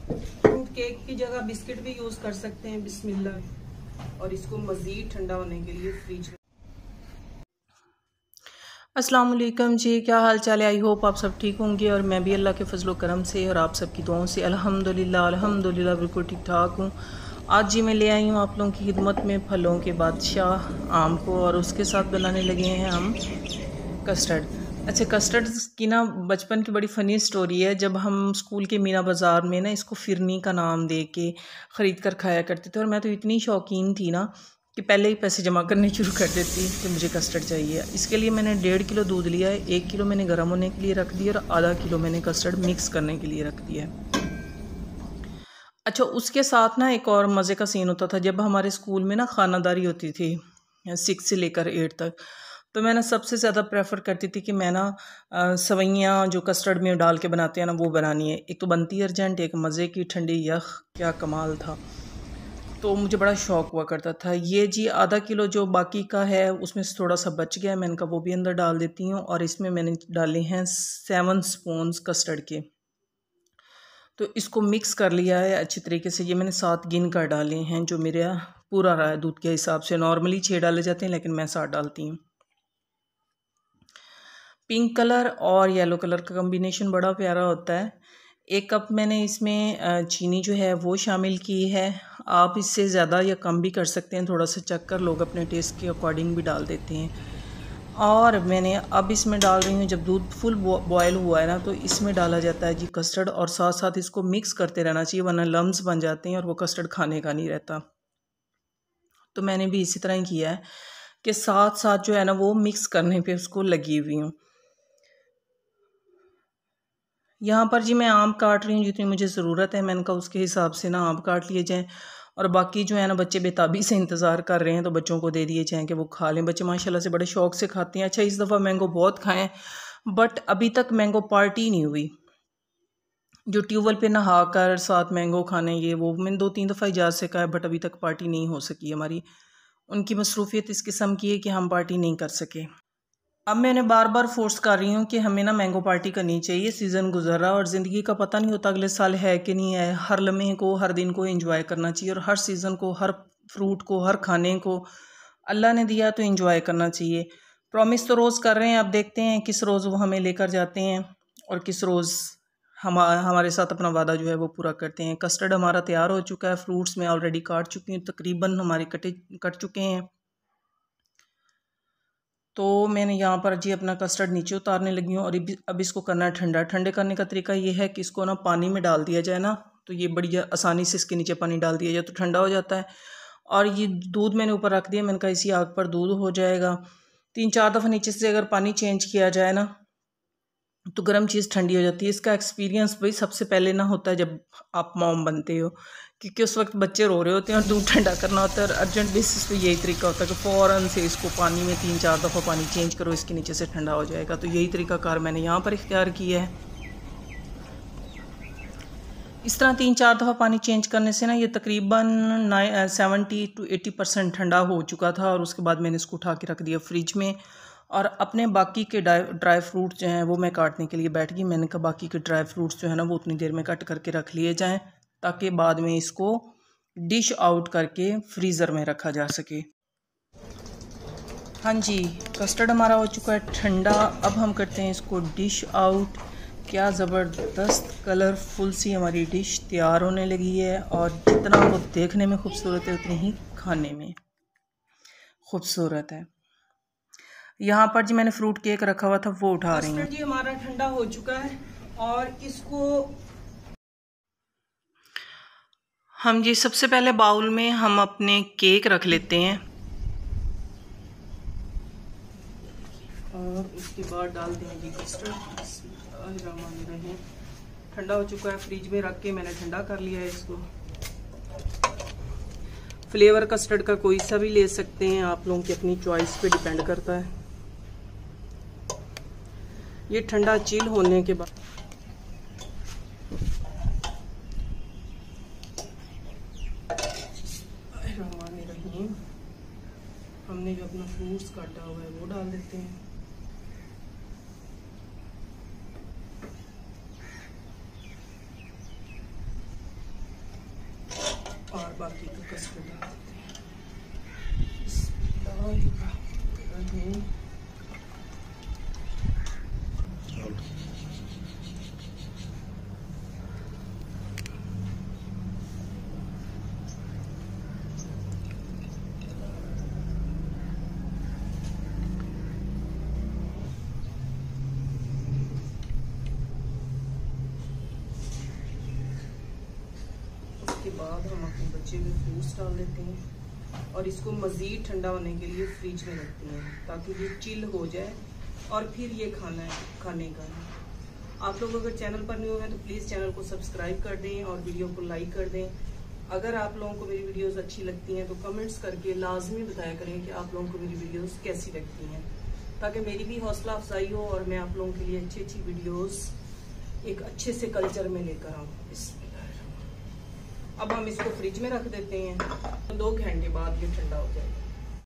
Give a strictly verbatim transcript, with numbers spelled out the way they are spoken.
Fruit cake की जगह biscuit भी यूज कर सकते हैं। बिस्मिल्लाह। और इसको मजीद ठंडा होने के लिए फ्रिज में। अस्सलाम वालेकुम जी, क्या हाल चाल है? आई होप आप सब ठीक होंगे और मैं भी अल्लाह के फजलो करम से और आप सबकी दुआओं से अल्हम्दुलिल्लाह अल्हम्दुलिल्लाह बिल्कुल ठीक ठाक हूँ। आज जी मैं ले आई हूँ आप लोगों की खिदमत में फलों के बादशाह आम को, और उसके साथ बनाने लगे हैं हम कस्टर्ड। अच्छा, कस्टर्ड की ना बचपन की बड़ी फ़नी स्टोरी है। जब हम स्कूल के मीना बाज़ार में ना इसको फिरनी का नाम दे के ख़रीद कर खाया करते थे, और मैं तो इतनी शौकीन थी ना कि पहले ही पैसे जमा करने शुरू कर देती कि मुझे कस्टर्ड चाहिए। इसके लिए मैंने डेढ़ किलो दूध लिया है, एक किलो मैंने गर्म होने के लिए रख दिया और आधा किलो मैंने कस्टर्ड मिक्स करने के लिए रख दिया है। अच्छा, उसके साथ ना एक और मज़े का सीन होता था। जब हमारे स्कूल में ना खानादारी होती थी सिक्स से लेकर एट तक, तो मैं ना सबसे ज़्यादा प्रेफर करती थी कि मैं ना सवैयाँ जो कस्टर्ड में डाल के बनाते हैं ना वो बनानी है। एक तो बनती अर्जेंट, एक मज़े की ठंडी यख, क्या कमाल था। तो मुझे बड़ा शौक़ हुआ करता था। ये जी आधा किलो जो बाकी का है उसमें से थोड़ा सा बच गया, मैंने कहा वो भी अंदर डाल देती हूँ। और इसमें मैंने डाले हैं सेवन स्पून्स कस्टर्ड के। तो इसको मिक्स कर लिया है अच्छी तरीके से। ये मैंने सात गिन कर डाले हैं, जो मेरा पूरा रहा है दूध के हिसाब से। नॉर्मली छः डाले जाते हैं लेकिन मैं सात डालती हूँ। पिंक कलर और येलो कलर का कॉम्बिनेशन बड़ा प्यारा होता है। एक कप मैंने इसमें चीनी जो है वो शामिल की है। आप इससे ज़्यादा या कम भी कर सकते हैं, थोड़ा सा चख कर लोग अपने टेस्ट के अकॉर्डिंग भी डाल देते हैं। और मैंने अब इसमें डाल रही हूँ, जब दूध फुल बॉयल हुआ है ना तो इसमें डाला जाता है जी कस्टर्ड, और साथ साथ इसको मिक्स करते रहना चाहिए वरना लम्स बन जाते हैं और वो कस्टर्ड खाने का नहीं रहता। तो मैंने भी इसी तरह ही किया है कि साथ साथ जो है ना वो मिक्स करने पे उसको लगी हुई हूँ। यहाँ पर जी मैं आम काट रही हूँ जितनी मुझे ज़रूरत है। मैंने कहा उसके हिसाब से ना आम काट लिए जाएँ, और बाकी जो है ना बच्चे बेताबी से इंतज़ार कर रहे हैं तो बच्चों को दे दिए जाएँ कि वो खा लें। बच्चे माशाल्लाह से बड़े शौक़ से खाते हैं। अच्छा, इस दफ़ा मैंगो बहुत खाएँ, बट अभी तक मैंगो पार्टी नहीं हुई। जो ट्यूबवेल पे नहा कर साथ मैंगो खाने, ये वो मैंने दो तीन दफ़ा इजाज़ से कहा है, बट अभी तक पार्टी नहीं हो सकी हमारी। उनकी मसरूफ़ियत इस किस्म की है कि हम पार्टी नहीं कर सके। अब मैंने बार बार फोर्स कर रही हूँ कि हमें ना मैंगो पार्टी करनी चाहिए। सीज़न गुजर रहा है और ज़िंदगी का पता नहीं होता अगले साल है कि नहीं है। हर लम्हे को, हर दिन को एंजॉय करना चाहिए, और हर सीज़न को, हर फ्रूट को, हर खाने को अल्लाह ने दिया तो एंजॉय करना चाहिए। प्रॉमिस तो रोज़ कर रहे हैं, अब देखते हैं किस रोज़ वो हमें लेकर जाते हैं और किस रोज़ हम हमारे साथ अपना वादा जो है वो पूरा करते हैं। कस्टर्ड हमारा तैयार हो चुका है, फ्रूट्स मैं ऑलरेडी काट चुकी हूँ, तकरीबन हमारे कटे कट चुके हैं। तो मैंने यहाँ पर जी अपना कस्टर्ड नीचे उतारने लगी हूँ, और अब इसको करना है ठंडा। ठंडे करने का तरीका ये है कि इसको ना पानी में डाल दिया जाए ना, तो ये बड़ी आसानी से इसके नीचे पानी डाल दिया जाए तो ठंडा हो जाता है। और ये दूध मैंने ऊपर रख दिया, मैंने कहा इसी आग पर दूध हो जाएगा। तीन चार दफ़ा नीचे से अगर पानी चेंज किया जाए ना तो गर्म चीज़ ठंडी हो जाती है। इसका एक्सपीरियंस भाई सबसे पहले ना होता है जब आप मॉम बनते हो, क्योंकि उस वक्त बच्चे रो रहे होते हैं और दूध ठंडा करना होता है। और अर्जेंट बेसिस पे यही तरीका होता है कि फ़ौरन से इसको पानी में तीन चार दफ़ा पानी चेंज करो, इसके नीचे से ठंडा हो जाएगा। तो यही तरीका कार मैंने यहाँ पर इख्तियार किया है। इस तरह तीन चार दफ़ा पानी चेंज करने से ना ये तकरीबन nine seventy to eighty percent ठंडा हो चुका था। और उसके बाद मैंने इसको उठा के रख दिया फ्रिज में, और अपने बाकी के ड्राई फ्रूट जो हैं वो मैं काटने के लिए बैठ गई। मैंने कहा बाकी के ड्राई फ्रूट्स जो है ना वो उतनी देर में कट करके रख लिए जाएं ताकि बाद में इसको डिश आउट करके फ्रीज़र में रखा जा सके। हाँ जी, कस्टर्ड हमारा हो चुका है ठंडा। अब हम करते हैं इसको डिश आउट। क्या ज़बरदस्त कलरफुल सी हमारी डिश तैयार होने लगी है, और जितना वो देखने में खूबसूरत है उतनी ही खाने में खूबसूरत है। यहाँ पर जी मैंने फ्रूट केक रखा हुआ था वो उठा रही हूँ। जी हमारा ठंडा हो चुका है, और इसको हम जी सबसे पहले बाउल में हम अपने केक रख लेते हैं, और उसके बाद डाल देंगे जी कस्टर्ड। ठंडा हो चुका है, फ्रिज में रख के मैंने ठंडा कर लिया है इसको। फ्लेवर कस्टर्ड का कोई सा भी ले सकते हैं, आप लोगों की अपनी चॉइस पे डिपेंड करता है। ये ठंडा चिल होने के बाद हमने जो अपना फ्रूट्स काटा हुआ है वो डाल देते हैं। बाकी का कस्टर्ड डाल देते हैं। उसके बाद हम अपने बचे हुए फ्रूट्स डाल देते हैं और इसको मज़ीद ठंडा होने के लिए फ्रिज में रखते हैं ताकि ये चिल हो जाए और फिर ये खाना है खाने का है। आप लोग अगर चैनल पर नहीं हुए तो प्लीज़ चैनल को सब्सक्राइब कर दें और वीडियो को लाइक कर दें। अगर आप लोगों को मेरी वीडियोस अच्छी लगती हैं तो कमेंट्स करके लाजमी बताया करें कि आप लोगों को मेरी वीडियोस कैसी लगती हैं, ताकि मेरी भी हौसला अफजाई हो और मैं आप लोगों के लिए अच्छी अच्छी वीडियोस एक अच्छे से कल्चर में लेकर आऊँ। अब हम इसको फ्रिज में रख देते हैं, दो घंटे बाद ये ठंडा हो जाएगा।